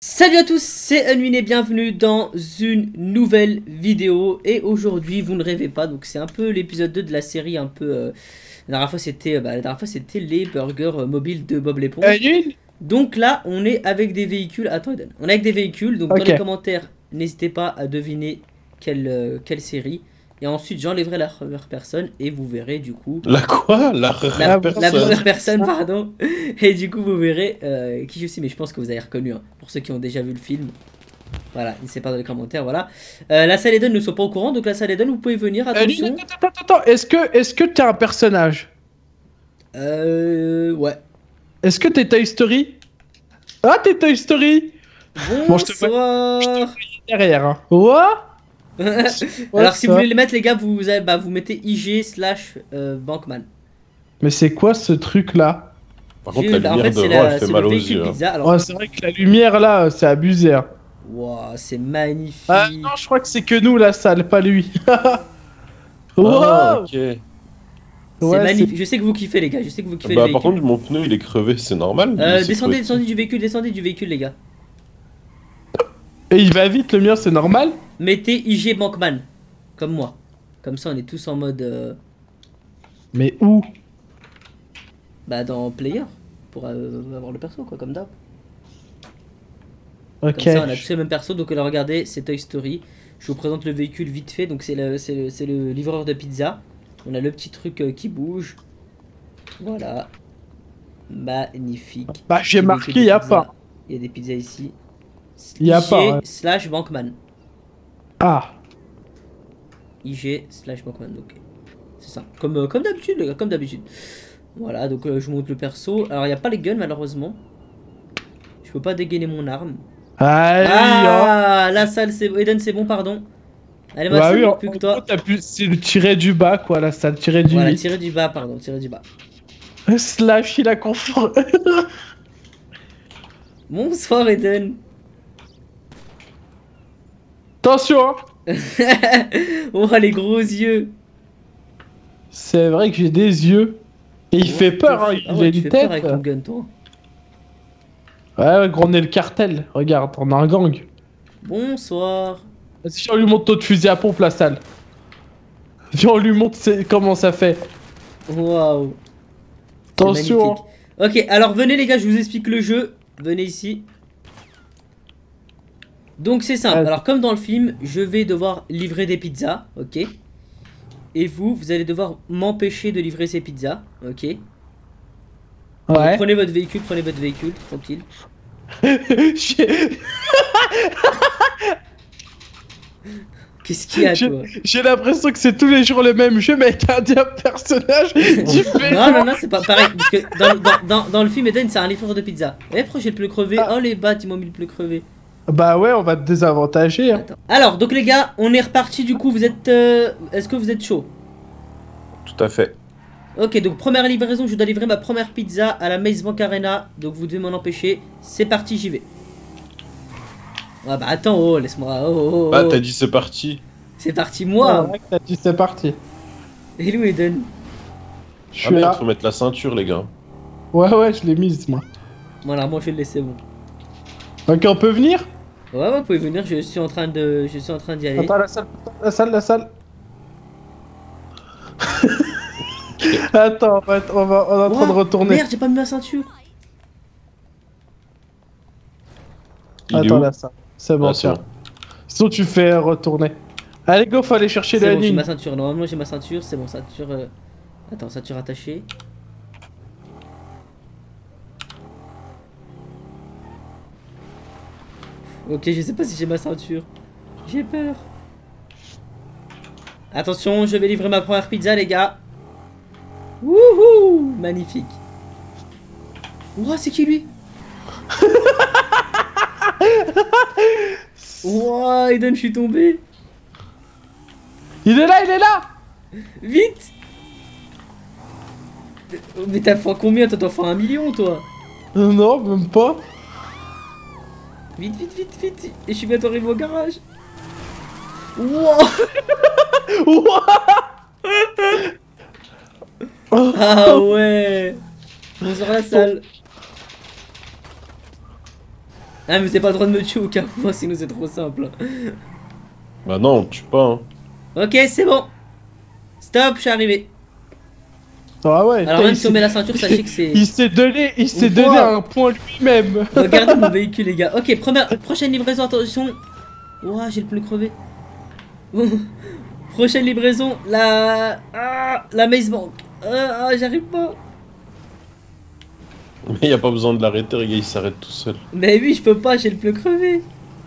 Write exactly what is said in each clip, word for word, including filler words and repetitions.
Salut à tous, c'est Unwin et bienvenue dans une nouvelle vidéo. Et aujourd'hui, vous ne rêvez pas, donc c'est un peu l'épisode deux de la série un peu... Euh, la dernière fois, c'était bah, la dernière fois c'était les burgers euh, mobiles de Bob l'éponge. Unwin. Donc là, on est avec des véhicules... Attends, Eden. On est avec des véhicules, donc Ok. dans les commentaires, n'hésitez pas à deviner quelle, euh, quelle série. Et ensuite, j'enlèverai la première personne et vous verrez du coup... La quoi? La, La, la la personne. première personne, pardon. Et du coup, vous verrez euh, qui je suis, mais je pense que vous avez reconnu, hein, pour ceux qui ont déjà vu le film. Voilà, n'hésitez pas dans les commentaires, voilà. Euh, la salle Eden ne sont pas au courant, donc la salle Eden, vous pouvez venir, attention. Unwin, attends, attends, attends. Est-ce que, est-ce que t'es un personnage? Euh... Ouais. Est-ce que t'es Toy Story? Ah, t'es Toy Story. Bon, je te Bonsoir. Je te voyais derrière, hein. What? Alors, si ça vous voulez les mettre, les gars, vous, avez, bah, vous mettez I G slash euh, Bankman. Mais c'est quoi ce truc-là? Par contre, J'ai- la en lumière fait, c'est devant, la- elle fait c'est mal le aux véhicule yeux. hein. pizza. Alors, Ouais, c'est vrai que la lumière, là, c'est abusé, hein. wow, c'est magnifique. Ah non, je crois que c'est que nous, la salle, pas lui. Wow. Ah, ok. C'est Ouais, magnifique. Je sais que vous kiffez, les gars. Je sais que vous kiffez Bah, le par véhicule. contre, mon pneu il est crevé, c'est normal. Euh, Il s'est descendez, crevé. descendez du véhicule, descendez du véhicule, les gars. Et il va vite, le mien, c'est normal? Mettez I G Bankman, comme moi. Comme ça, on est tous en mode... euh, Mais où? bah, dans Player. Pour euh, avoir le perso, quoi, comme d'hab. Ok. Comme ça, on a tous les mêmes persos. Donc là, regardez, c'est Toy Story. Je vous présente le véhicule vite fait. Donc c'est le, c'est le, c'est le livreur de pizza. On a le petit truc euh, qui bouge. Voilà. Magnifique. Bah, j'ai Petit marqué, véhicule de y a pizza. pas. Il y a des pizzas ici. Y a I G pas, ouais. slash Bankman. Ah. I G slash Bankman. Donc c'est ça. Comme, euh, comme d'habitude, les gars. Comme d'habitude. Voilà. Donc euh, je vous montre le perso. Alors, il n'y a pas les guns, malheureusement. Je peux pas dégainer mon arme. Allez, Ah, la salle, c'est Eden, c'est bon, pardon. Allez, ma Bah salle, oui, en, plus que en toi. gros, t'as pu- c'est le tirer du bas, quoi, la salle, tirer du Voilà, huit. tirer du bas, pardon, tirer du bas. Slash, il a confort. Bonsoir, Eden. Attention, hein. Oh, les gros yeux. C'est vrai que j'ai des yeux. Et il Oh, fait peur, hein, ah il ouais, a tu une fais peur tête. avec ton gun, toi. Ouais, ouais, gros, on est le cartel. Regarde, on a un gang. Bonsoir. Vas-y, viens, on lui montre notre fusil à pompe, la salle. Viens, on lui montre c'est- comment ça fait. Waouh. C'est Attention. magnifique. Ok, alors venez, les gars, je vous explique le jeu. Venez ici. Donc, c'est simple. Ouais. Alors, comme dans le film, je vais devoir livrer des pizzas, ok. Et vous, vous allez devoir m'empêcher de livrer ces pizzas, ok. Donc, Ouais. prenez votre véhicule, prenez votre véhicule, tranquille. J'ai Qu'est-ce qu'il y a, j'ai- toi? j'ai l'impression que c'est tous les jours le même jeu, mais avec un diable personnage différent. Non, non, non, c'est pas pareil. Parce que dans, dans, dans, dans le film, Eden, c'est un livreur de pizza. Eh, pourquoi j'ai le pneu crevé? Ah. Oh, les battes, ils m'ont mis le pneu crevé. Bah ouais, on va te désavantager. Hein. Attends. Alors, donc, les gars, on est reparti. Du coup, vous êtes. euh, Est-ce que vous êtes chaud? Tout à fait. Ok, donc, première livraison, je dois livrer ma première pizza à la Maze Bank Arena. Donc, vous devez m'en empêcher. C'est parti, j'y vais. Ah, bah, attends, oh, laisse-moi. Oh, oh, oh. Ah, t'as dit c'est parti. C'est parti, moi. Ouais, t'as dit c'est parti. Hello, Eden. Je Ah suis merde, là. faut mettre la ceinture, les gars. Ouais, ouais, je l'ai mise, moi. Voilà, moi, je vais le laisser, bon. Ok, on peut venir? Ouais, ouais, vous pouvez venir. Je suis en train de. Je suis en train d'y aller. Attends, la salle, la salle, la salle. Attends, on, va, on, va- on est en train de Ouah, retourner. Merde, j'ai pas mis ma ceinture. Il est Attends, où? la salle. C'est bon, Ah, c'est tiens. bon. Sinon, tu fais euh, retourner. Allez, go, faut aller chercher C'est la bon, j'ai ligne. ma ceinture. Normalement, j'ai ma ceinture. C'est bon, ceinture. euh, Attends, ceinture attachée. Ok, je sais pas si j'ai ma ceinture. J'ai peur. Attention, je vais livrer ma première pizza, les gars. Wouhou! Magnifique. Ouah, c'est qui lui? Ouah, Eden, je suis tombé. Il est là, il est là. Vite! Mais t'as fait combien? Toi, t'en fais un million, toi? Euh, Non, même pas. Vite, vite, vite, vite! Et je suis bientôt arrivé au garage! Wow! Ah ouais! Bonjour la salle! Ah, mais t'as pas le droit de me tuer au cas où, sinon c'est trop simple. Bah non, on tue pas. Hein. Ok, c'est bon. Stop, je suis arrivé. Ah ouais, Alors putain, même il si on met s'est- la ceinture, sachez que c'est... Il s'est donné, il s'est Ouah. donné un point lui-même. Regardez mon véhicule, les gars. Ok, première, prochaine livraison, attention. Ouah, j'ai le pneu crevé. Bon. Prochaine livraison, la... Ah, la Maze Bank. Ah, ah, j'arrive pas. Mais y a pas besoin de l'arrêter, les gars, il s'arrête tout seul. Mais oui, je peux pas, j'ai le pneu crevé.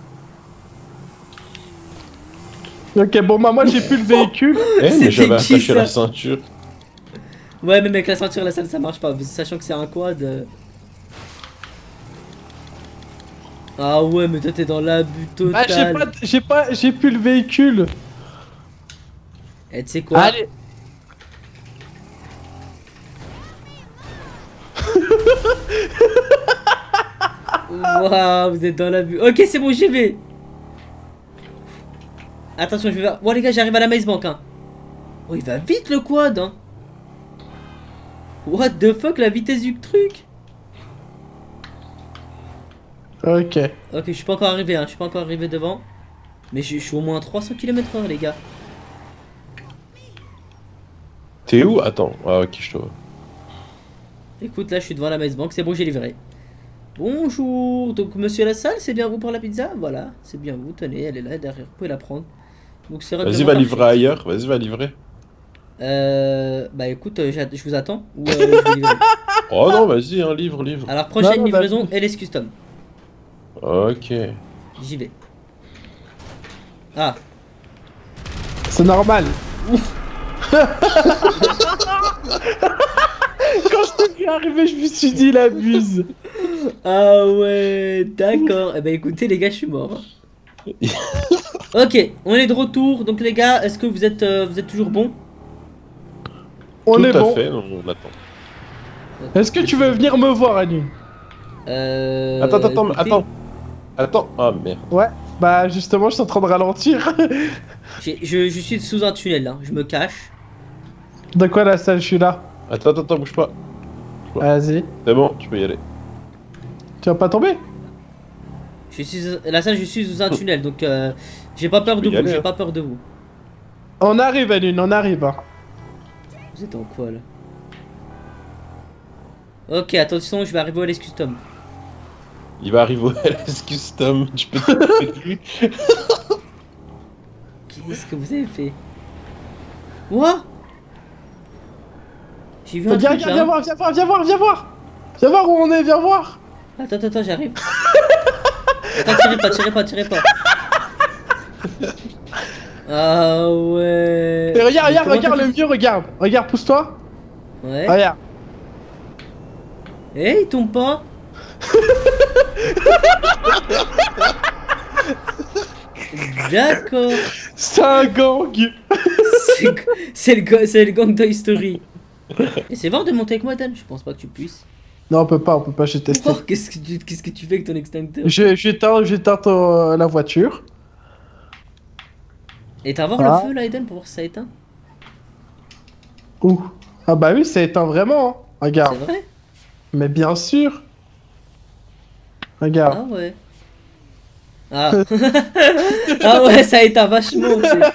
Ok, bon, bah moi j'ai plus le véhicule. Eh, C'était mais j'avais qui, attaché ça la ceinture. Ouais, même avec la ceinture, la salle, ça marche pas. Sachant que c'est un quad. euh. Ah ouais, mais toi t'es dans l'abus Ah, j'ai total. pas, j'ai pas, j'ai plus le véhicule. Et tu sais quoi? Allez. Waouh, vous êtes dans l'abus. Ok, c'est bon, j'y vais. Attention, je vais voir. Bon, les gars, j'arrive à la Maze Bank. Hein. Oh, il va vite le quad. Hein. What the fuck, la vitesse du truc. Ok. Ok, je suis pas encore arrivé. Hein. Je suis pas encore arrivé devant. Mais je, je suis au moins à trois cents kilomètres heure, les gars. T'es où? Attends. Ah, ok, je te vois. Écoute, là, je suis devant la Maze Bank. C'est bon, j'ai livré. Bonjour. Donc, monsieur Lassalle, c'est bien vous pour la pizza? Voilà, c'est bien vous. Tenez, elle est là derrière. Vous pouvez la prendre. Donc, c'est Vas-y, va livrer ailleurs. Vas-y, va livrer. Euh. Bah, écoute, euh, je vous attends. Ou euh, je vais livrer. Oh non, vas-y, hein, livre, livre. Alors, prochaine Non, non, livraison, bah- L S Custom. Ok. J'y vais. Ah. C'est normal. Quand je t'ai vu arriver, je me suis dit, il abuse. Ah ouais, d'accord. Eh ben écoutez les gars, je suis mort. Ok, on est de retour. Donc les gars, est-ce que vous êtes, euh, vous êtes toujours bons? On Tout est à bon. fait, on on attend. Est-ce que tu veux venir me voir, Anu? Euh... Attends, attends, écoutez, attends. Attends. Ah merde. Ouais. Bah justement, je suis en train de ralentir. j'ai- Je, je suis sous un tunnel là, je me cache. De quoi la salle, je suis là. Attends, attends, attends, bouge pas. Vas-y. C'est bon, tu peux y aller. Tu vas pas tomber? Je suis là, ça, je suis sous un tunnel, donc euh, j'ai pas peur Tu de peux y vous. aller, J'ai hein. pas peur de vous. On arrive, Anu, on arrive. Hein. Vous êtes en quoi là? Ok, attention, je vais arriver au L S Custom. Il va arriver au L S Custom. Tu peux t'occuper de lui. Qu'est-ce que vous avez fait? What? J'ai vu un Viens, truc viens, là. viens voir, viens voir, viens voir, viens voir. Viens voir où on est, viens voir. Attends, attends, attends, j'arrive. Attends, tirez pas, tirez pas, tirez pas. Ah ouais. Et regarde, Mais regarde, comment regarde t'as le mieux, regarde. Regarde, pousse-toi. fait- Ouais. Regarde. Eh, il tombe pas. D'accord. C'est un gang. C'est c'est le, ga- c'est le gang Toy Story. Et c'est voir de monter avec moi, Dan? Je pense pas que tu puisses. Non, on peut pas, on peut pas, j'ai testé. Oh, qu'est-ce que tu, qu'est-ce que tu fais avec ton extincteur? Je- J'éteins, j'éteins ton- la voiture. Et t'as voir Ah. le feu là, Eden, pour voir si ça éteint? Ouh. Ah bah oui, ça éteint vraiment. Hein. C'est Regarde. vrai? Mais bien sûr. Regarde. Ah ouais. Ah. Ah ouais, ça éteint vachement, tu sais.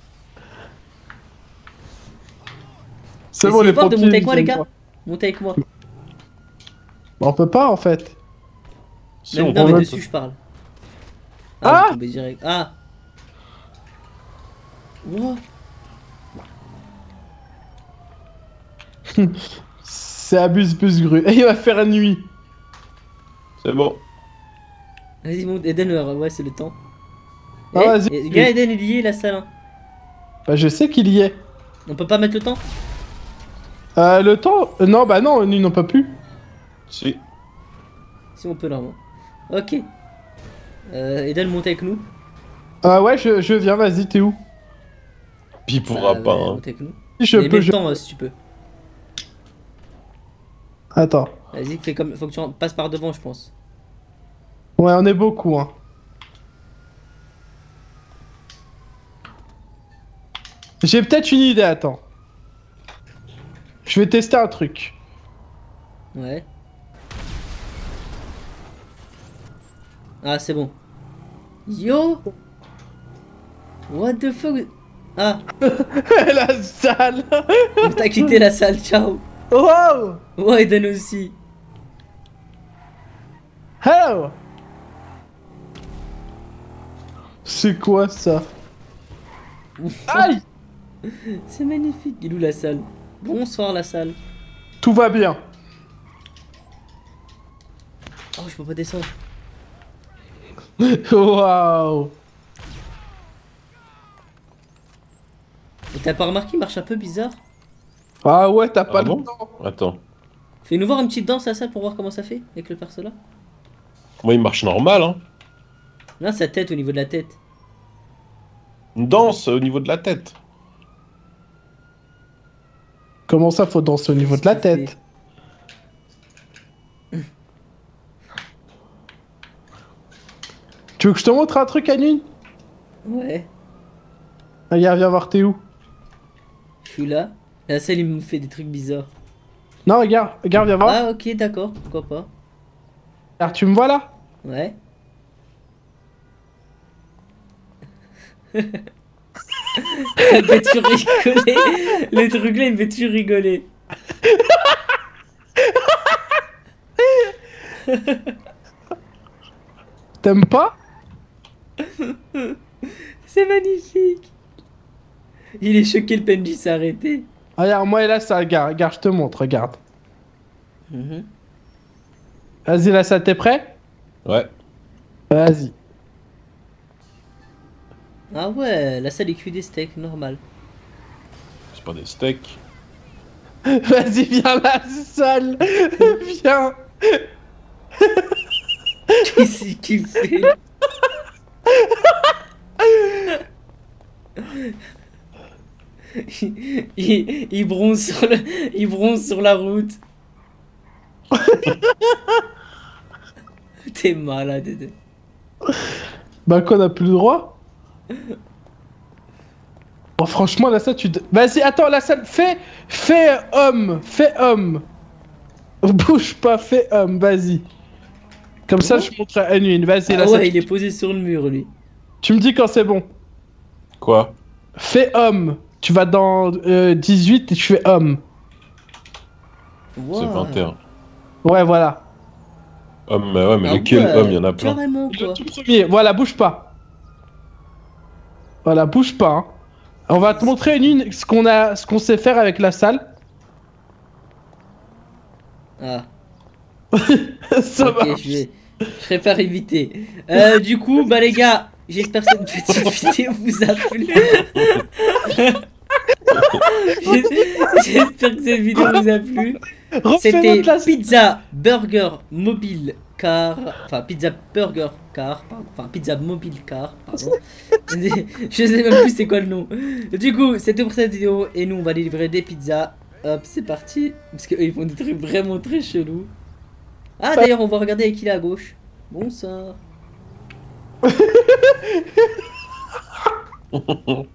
C'est bon, Essayez les fort de pompiers. monter avec moi, ils les viennent gars. pas. Montez avec moi. Bah, on peut pas en fait. Si Même- on non, mais peut. dessus, je parle. Ah, Ah, vous tombez direct. Ah. Wow. C'est abuse bus grue. Et il va faire la nuit. C'est bon. Vas-y, monte. Eden, euh, ouais, c'est le temps. Ah, Eh, vas-y. eh, gars, Eden, il y est, la salle. Hein. Bah je sais qu'il y est. On peut pas mettre le temps? Euh, le temps... euh, non, bah non, ils n'ont pas pu. Si. Si, on peut, normalement. Ok. Euh, Eden, monte avec nous. Ah ouais, je, je viens, vas-y, t'es où? Puis il pourra Bah, pas. ouais, Hein. monte avec nous. Si je Mais peux, mets je... le temps, euh, si tu peux. Attends. Vas-y, fais comme... faut que tu en- passes par devant, je pense. Ouais, on est beaucoup, hein. J'ai peut-être une idée, attends. Je vais tester un truc. Ouais. Ah, c'est bon. Yo! What the fuck? Ah, La salle. on t'a quitté la salle, ciao. Wow. Ouais, Dan aussi. Oh. C'est quoi ça? Aïe. C'est magnifique. Il est où la salle? Bonsoir la salle. Tout va bien. Oh, je peux pas descendre. Waouh. Et t'as pas remarqué, il marche un peu bizarre? Ah ouais, t'as pas Ah le bon temps. Attends. Fais-nous voir une petite danse à ça pour voir comment ça fait avec le perso là. Moi, il marche normal, hein. Là, sa tête au niveau de la tête. Une danse au niveau de la tête. Comment ça, faut danser au niveau de la Qu'est-ce qu'il tête? Tu veux que je te montre un truc, Anune? Ouais, Regarde, viens voir, t'es où? je suis là. La salle, il me fait des trucs bizarres. Non, regarde, regarde, viens voir. Ah, ok, d'accord, pourquoi pas. Regarde, tu me vois là? Ouais. Ça me fait toujours rigoler. Le truc là, il me fait toujours rigoler. T'aimes pas? C'est magnifique. Il est choqué, le P N J s'est arrêté. Regarde, moi et là, ça, regarde, regarde, je te montre, regarde. Mhm. Vas-y, là, ça, t'es prêt? Ouais. Vas-y. Ah ouais, la salle est cuit des steaks, normal. C'est pas des steaks. Vas-y, viens là, salle. Viens. Qu'est-ce qu'il fait? il, il, il bronze sur le, il bronze sur la route. T'es malade. Dédé. Bah quoi, on a plus le droit? Oh, franchement, là, ça, tu... te- Vas-y, attends, la salle, fais... Fais homme, fais homme. Bouge pas, fais homme, vas-y. Comme ça, Ouais. je montre à Anune, vas-y, Ah là, ouais, ça, il tu... est posé sur le mur, lui. tu me dis quand c'est bon. Quoi? Fais homme. Tu vas dans euh, dix-huit et tu fais homme. C'est Wow. vingt et un. Ouais, voilà. Homme, mais ouais, mais Ah lequel ouais, homme? Il y en a plein. Carrément, Le quoi. tout premier, voilà, bouge pas. Voilà, bouge pas. Hein. On va te montrer une, une ce qu'on a, ce qu'on sait faire avec la salle. Ah, Ça ok, marche. je vais... Je serais pas éviter. Euh, du coup, bah les gars, j'espère que cette petite vidéo vous a plu. J'es- J'espère que cette vidéo vous a plu. Refais C'était notre la- pizza, burger, mobile, car... Enfin, pizza, burger, car... pardon. Enfin, pizza, mobile, car... Pardon. Je sais même plus c'est quoi le nom. Du coup, c'était pour cette vidéo. Et nous, on va aller livrer des pizzas. Hop, c'est parti. Parce qu'eux, ils font des trucs vraiment très chelous. Ah, d'ailleurs, on va regarder avec qui est à gauche. Bonsoir.